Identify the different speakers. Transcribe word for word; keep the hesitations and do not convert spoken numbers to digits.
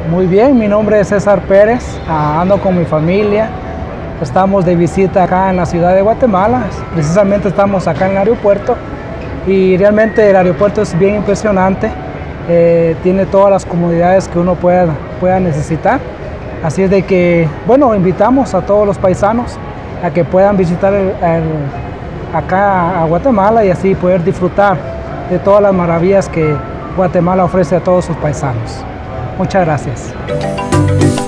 Speaker 1: Muy bien, mi nombre es César Pérez, ando con mi familia, estamos de visita acá en la ciudad de Guatemala, precisamente estamos acá en el aeropuerto y realmente el aeropuerto es bien impresionante, eh, tiene todas las comodidades que uno pueda, pueda necesitar, así es de que, bueno, invitamos a todos los paisanos a que puedan visitar el, el, acá a Guatemala y así poder disfrutar de todas las maravillas que Guatemala ofrece a todos sus paisanos. Muchas gracias.